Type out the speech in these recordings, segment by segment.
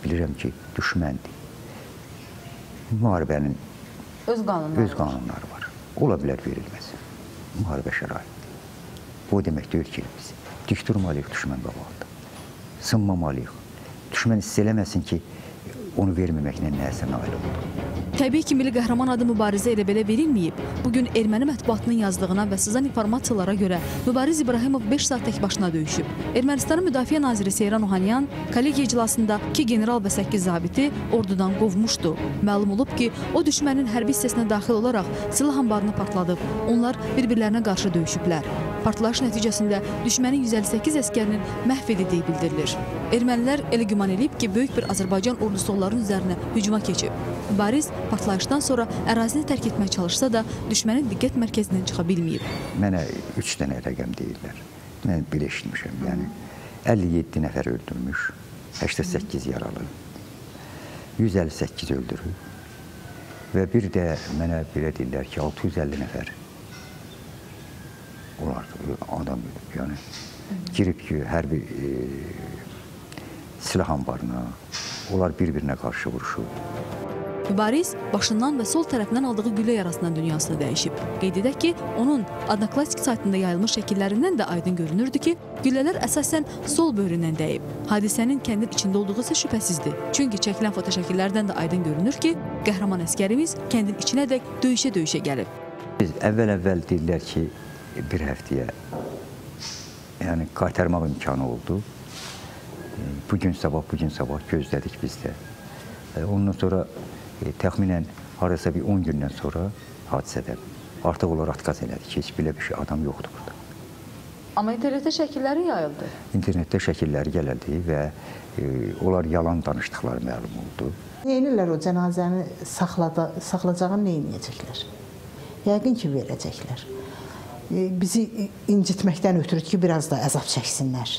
bilirəm ki, düşməndir. Müharibənin öz qanunları var. Ola bilər verilməz. Müharibə şəraiti. Bu demək deyil ki, biz dik durmalıyıq düşmən qabağında. Sınmamalıyıq. Düşmən hiss eləməsin ki, onu verməməklə nəyəsə nail oldu. Təbii ki, milli qəhrəman adı mübarizə elə belə verilməyib. Bugün erməni mətbuatının yazdığına və sızan informasiyalara görə Mübariz İbrahimov 5 saat tək başına döyüşüb. Ermənistanın Müdafiə naziri Seyran Ohanyan kollegiya iclasında 2 general və 8 zabiti ordudan qovmuşdu. Məlum olub ki, o düşmənin hərbi hissəsinə daxil olaraq silah anbarını partladıb. Onlar bir-birlərinə qarşı döyüşüblər. Partlayış nəticəsində düşmənin 158 əskərinin məhv edildiyi bildirilir. Ermənilər elə güman edib ki, böyük bir Azərbaycan ordusu onların üzərinə hücuma keçib. Mübariz partlayışdan sonra ərazini tərk etməyə çalışsa da düşmənin diqqət mərkəzindən çıxa bilməyib. Mənə 3 dənə rəqəm deyirlər. Mən belə eşitmişəm. Yəni 57 nəfər öldürmüş, 88 yaralı, 158 öldürüb və bir də mənə belə deyirlər ki, 650 nəfər olar adam ölüb. Yəni girib ki, hər bir silah anbarına, onlar bir-birinə qarşı vuruşub. Mübariz başından və sol tərəfindən aldığı güllə yarasından dünyasını dəyişib. Qeyd edək ki, onun Adnoklastik saytında yayılmış şəkillərindən də aydın görünürdü ki, güllələr əsasən sol böyründən dəyib. Hadisənin kəndin içində olduğu isə şübhəsizdir. Çünki çəkilən fotoşəkillərdən də aydın görünür ki, qəhrəman əskərimiz kəndin içinədək döyüşə-döyüşə gəlib. Biz əvvəl deyirlər ki, bir həftəyə yəni qaytarmaq imkanı oldu. Bugün sabah gözlədik biz də. Ondan sonra təxminən harasa bir 10 gündən sonra hadisədən artıq onlar atqaz elədi ki, heç belə bir şey adam yoxdur burada. Amma internetdə şəkilləri yayıldı. İnternetdə şəkilləri gəlirdi və onlar yalan danışdıqları məlum oldu. Neynirlər o cənazəni saxlayacağını neynəyəcəklər? Yəqin ki, verəcəklər. Bizi incitməkdən ötürü ki, biraz da əzab çəksinlər.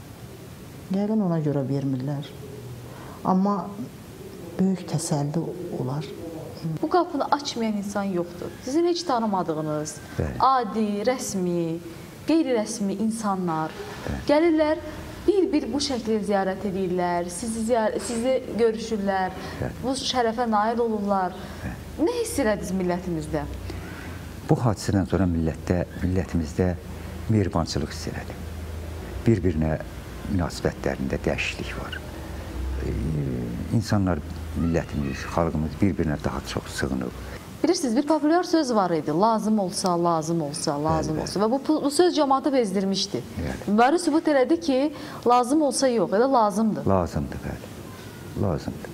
Yəqin ona görə vermirlər. Amma böyük təsəlli olar. Bu qapını açmayan insan yoxdur. Sizin heç tanımadığınız, adi, rəsmi, qeyri-rəsmi insanlar gəlirlər, bir-bir bu şəkli ziyarət edirlər, sizi görüşürlər, bu şərəfə nail olurlar. Nə hiss elədiniz millətimizdə? Bu hadisədən sonra millətimizdə mehribançılıq hiss elədim. Bir-birinə münasibətlərində dəyişiklik var. İnsanlar, millətimiz, xalqımız bir-birinə daha çox sığınıb. Bilirsiniz, bir populyar söz var idi. Lazım olsa, lazım olsa, lazım olsa. Və bu söz cəmaatı bezdirmişdi. Mübariz sübut elədi ki, lazım olsa yox, elə lazımdır. Lazımdır, bəli. Lazımdır.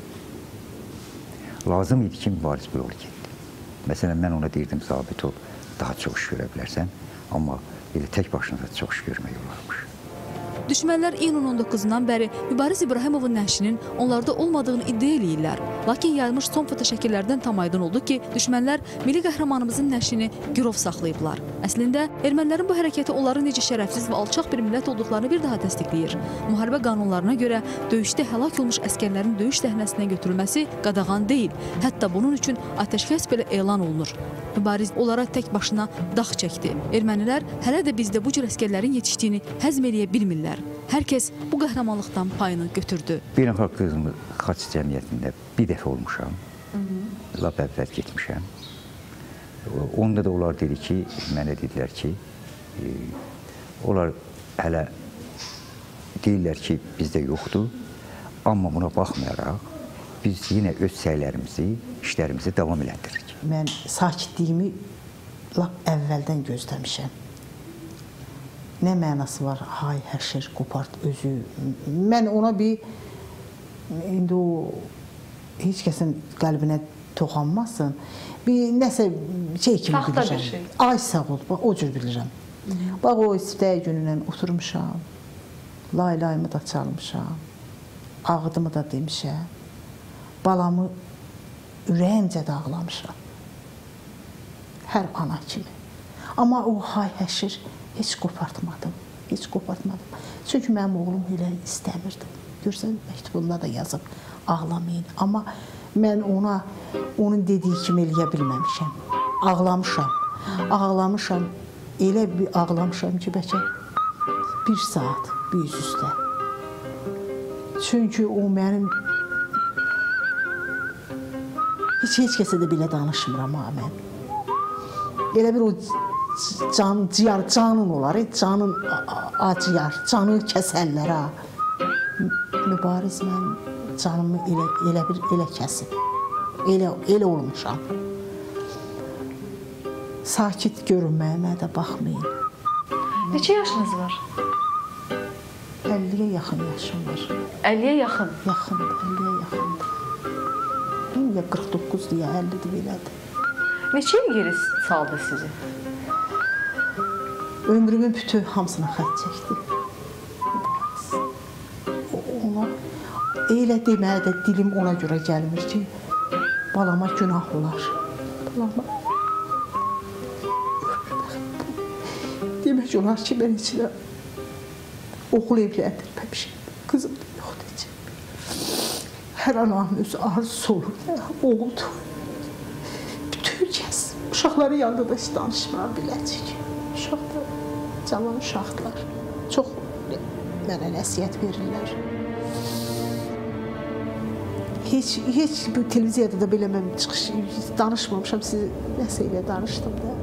Lazım idi ki, mübariz bu yolu getdi. Məsələn, mən ona deyirdim, zabit ol, daha çox iş görə bilərsən. Amma elə tək başına çox iş görmək olarmış. Düşmənlər iyunun 19-dan bəri Mübariz İbrahimovun nəşinin onlarda olmadığını iddia eləyirlər. Lakin yayılmış son fotoşəkillərdən tam aydın oldu ki, düşmənlər milli qəhrəmanımızın nəşini girov saxlayıblar. Əslində, ermənilərin bu hərəkəti onların necə şərəfsiz və alçaq bir millət olduqlarını bir daha təsdiqləyir. Müharibə qanunlarına görə döyüşdə həlak olmuş əskərlərin döyüş səhnəsinə götürülməsi qadağan deyil. Hətta bunun üçün atəşkəs belə elan olunur. Mübariz onlara tək başına dağ çəkdi. Ermənilər hələ də bizdə bu cür əskərlərin yetişdiyini həzm eləyə bilmirlər. Hər kəs bu qəhrəmanlıqdan payını götürdü. Beynəlxalq Qızılımız Xaç Cəmiyyətində bir dəfə olmuşam. Lap əvvəl getmişəm. Onda da onlar dedi ki, mənə dedilər ki, onlar hələ deyirlər ki, bizdə yoxdur. Amma buna baxmayaraq, biz yenə öz səylərimizi, işlərimizi davam elətdiririk. Mən sakitliyimi lap əvvəldən gözləmişəm. Nə mənası var? Hay, həşir, qopart, özü. Mən ona indi o heç kəsin qəlbinə toxanmasın. Nəsə şey kimi bilirəm. Ay sağ ol, bax o cür bilirəm. Bax o istəyə günündən oturmuşam, laylayımı da çalmışam, ağıdımı da demişəm, balamı ürəyimcə də ağlamışam. Hər ana kimi. Amma o hay həşir heç qopartmadım, heç qopartmadım. Çünki mənim oğlum elə istəmirdim. Görsən, məktubunda da yazıb, ağlamayın. Amma mən onun dediyi kimi eləyə bilməmişəm. Ağlamışam, elə bir ağlamışam ki, bəlkə 1 saat bir üz üstə. Çünki o mənim Heç kəsə də belə danışmıram ha mən. Elə bir o ciyar, canın olar, canın acıyar, canı kəsərlər ha. Mübariz mən canımı elə kəsib, elə olmuşam. Sakit görünməyimə də baxmayın. Neçə yaşınız var? 50-yə yaxın yaşım var. 50-yə yaxın? Yaxındır, 50-yə yaxındır. Ya 49-dur, ya 50-dir, belədir. Neçə il geri saldı sizi? Ömrümün bütün hamısına xət çəkdi. Ona elə deməyə də dilim ona görə gəlmir ki, balama günah olar. Balama demək olar ki, mən içinə oğul evləndirməmişim. Qızım da yoxdur içim. Hər ananın öz arzusu olur, oğuldur. Bütün kəs uşaqların yanında da heç danışmıram biləcək. Uşaqlar, cavan uşaqlar çox mənə nəsiyyət verirlər. Heç bu televiziyada da belə mən çıxış danışmamışam, siz nəsə ilə danışdım da.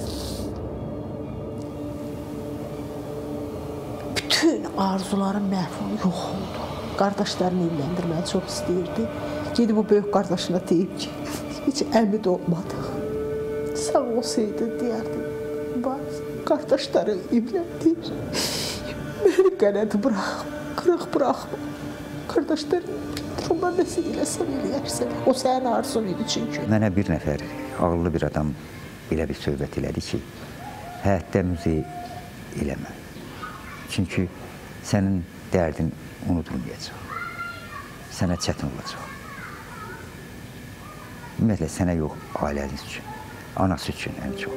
Bütün arzularım məhv oldu, yox oldu. Qardaşlarını evləndirməyi çox istəyirdi. Gedib o böyük qardaşına deyib ki, heç əmid olmadıq. Sağ olsaydı, deyərdim. Qardaşları evləndir. Məni qənədi buraxma, qırıq buraxma. Qardaşları ondan nəsə eləsən, eləyərsən. O sənin arzun idi çünki. Mənə bir nəfər ağıllı bir adam belə bir söhbət elədi ki, həyatda müziyi eləmə. Çünki sənin dərdin unudulmayacaq. Sənə çətin olacaq. Ümumiyyətlə, sənə yox, ailəniz üçün, anası üçün ən çox.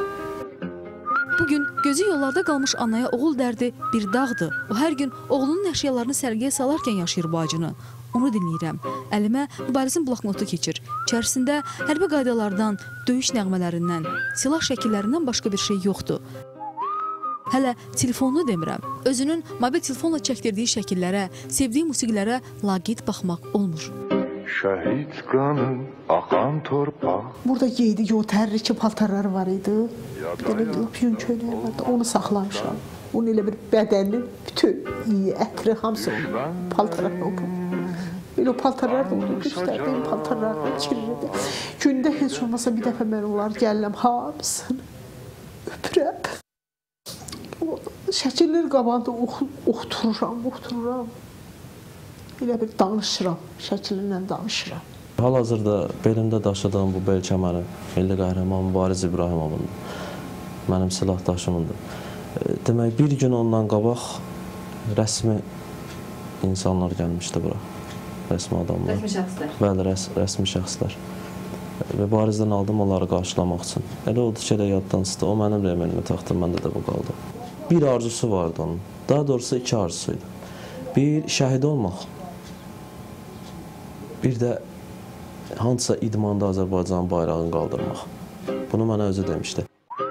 Bugün gözü yollarda qalmış anaya oğul dərdi bir dağdır. O hər gün oğlunun əşyalarını sərgiyə salarkən yaşayır bu acını. Onu dinləyirəm. Əlimə Mübarizin bloknotu keçir. İçərisində hərbi qaydalardan, döyüş nəğmələrindən, silah şəkillərindən başqa bir şey yoxdur. Hələ telefonunu demirəm. Özünün mobil telefonla çəkdirdiyi şəkillərə, sevdiyi musiqilərə laqeyd baxmaq olmur. Şəhid qanı, axan torpaq. Burada geydiyi o tərriki paltarları var idi. Belə yun köynəyi vardı, onu saxlamışam. Onun elə bir bədəninin bütün iyi, ətri, hamısı onun paltarlarına oldu. Elə o paltarlar da oldu, göstərdiyim paltarlarla çirirdi. Gündə heç olmasa bir dəfə mən onlar gəlirəm, hamısını öpürəm. Şəkillər qabağında oxtururam. Elə bir danışıram, şəkillərlə danışıram. Hal-hazırda belimdə daşıdığım bu bel kəməri milli qəhrəman Mübariz İbrahimovun, mənim silahdaşımındır. Demək, bir gün ondan qabaq rəsmi insanlar gəlmişdi bura, rəsmi adamlar. Rəsmi şəxslər? Bəli, rəsmi şəxslər. Və Barizdən aldım onları qarşılamaq üçün. Elə oldu ki, elə yaddan çıxdı, o mənim rəmənimi taxtım, məndə də bu qaldı. Bir arzusu vardı onun, daha doğrusu iki arzusuydu. Bir, şəhid olmaq. Bir də hansısa idmanda Azərbaycanın bayrağını qaldırmaq. Bunu mənə özü demişdi.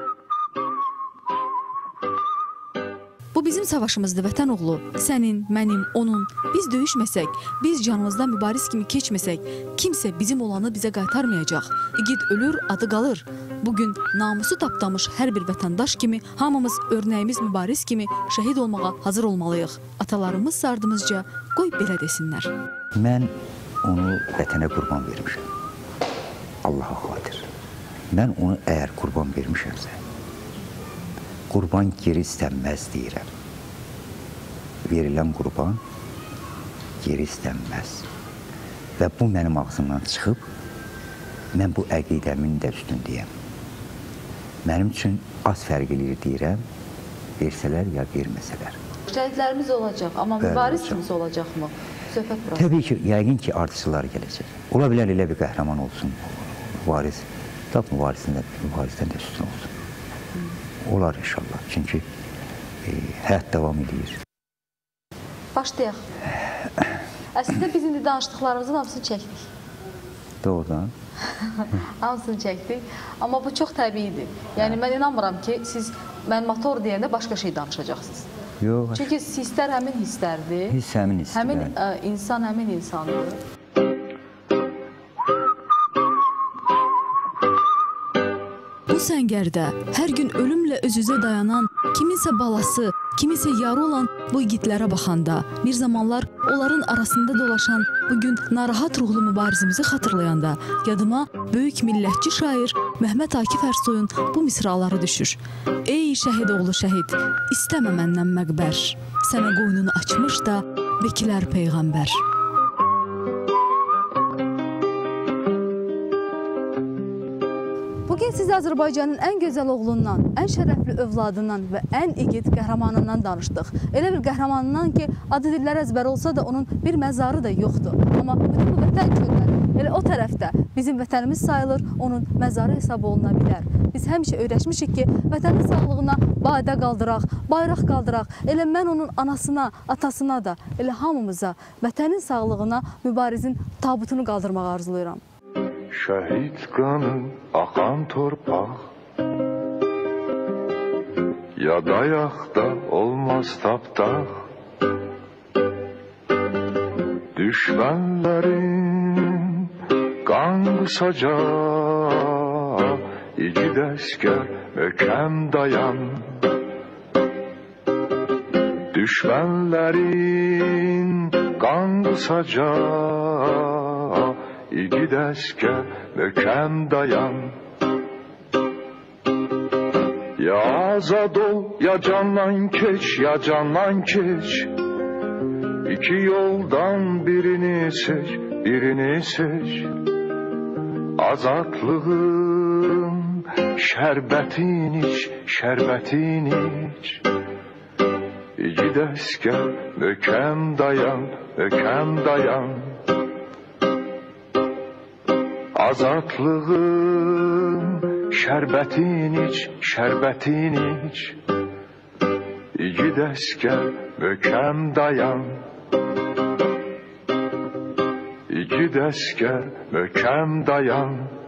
Bu bizim savaşımızdır, vətən oğlu. Sənin, mənim, onun. Biz döyüşməsək, biz canımızdan Mübariz kimi keçməsək, kimsə bizim olanı bizə qaytarmayacaq. İgid ölür, adı qalır. Bugün namusu tapdamış hər bir vətəndaş kimi, hamımız örnəyimiz Mübariz kimi şəhid olmağa hazır olmalıyıq. Atalarımız sardımızca, qoy belə desinlər. Mən onu vətənə qurban vermişəm. Allaha xatir. Mən onu əgər qurban vermişəmsə, qurban geri istənməz deyirəm. Verilən qurban geri istənməz. Və bu mənim ağzımdan çıxıb, mən bu əqidəmin də üstündəyəm. Mənim üçün az fərq eləyir deyirəm, versələr ya verməsələr. Şəhidlərimiz olacaq, amma Mübariz kimisi olacaqmı? Söhbət bura. Təbii ki, yəqin ki, artistlər gələcək. Ola bilər elə bir qəhrəman olsun, Mübariz. Lap Mübarizdən də üstün olsun. Olar inşallah, çünki həyat davam edir. Başlayaq. Əslində biz indi danışdıqlarımızın hamısını çəkdik. Doğrudan. Hamısını çəkdik, amma bu çox təbiidir. Yəni, mən inanmıram ki, siz mən motor deyəndə başqa şey danışacaqsınız. Yox. Çünki hisslər həmin hisslərdir. Hiss həmin hisslər. Həmin insan həmin insandır. səngərdə hər gün ölümlə öz-üzə dayanan, kiminsə balası, kiminsə yarı olan bu igidlərə baxanda, bir zamanlar onların arasında dolaşan, bugün narahat ruhlu mübarizimizi xatırlayanda, yadıma böyük millətçi şair Məhəmməd Akif Ərsoyun bu misraları düşür. Ey şəhid oğlu şəhid, istəmə məndən məqbər, sənə qoynunu açmış da vəkilər peyğəmbər. Bugün size Azərbaycanın ən gözəl oğlundan, ən şərəfli övladından və ən igid qəhrəmanından danışdıq. Elə bir qəhrəmanından ki, adı dillər əzbər olsa da onun bir məzarı da yoxdur. Amma bütün bu vətən çölləri elə o tərəfdə bizim vətənimiz sayılır, onun məzarı hesab oluna bilər. Biz həmişə öyrəşmişik ki, vətənin sağlığına badə qaldıraq, bayraq qaldıraq. Elə mən onun anasına, atasına da, elə hamımıza vətənin sağlığına mübarizin tabutunu qaldırmağı arzulayıram. Şəhid qanı axan torpaq, yad ayaqda olmaz tapdaq. Düşmənlərin qan qısacaq, igid əskər möhkəm dayan. Düşmənlərin qan qısacaq, igid əskər möhkəm dayan. Ya azad ol, ya candan keç, ya candan keç. İki yoldan birini seç, birini seç. Azadlığın şərbətin iç, şərbətin iç. İgid əskər möhkəm dayan, möhkəm dayan. Azadlığın şərbətin iç, şərbətin iç. İgid əskər möhkəm dayan. İgid əskər möhkəm dayan.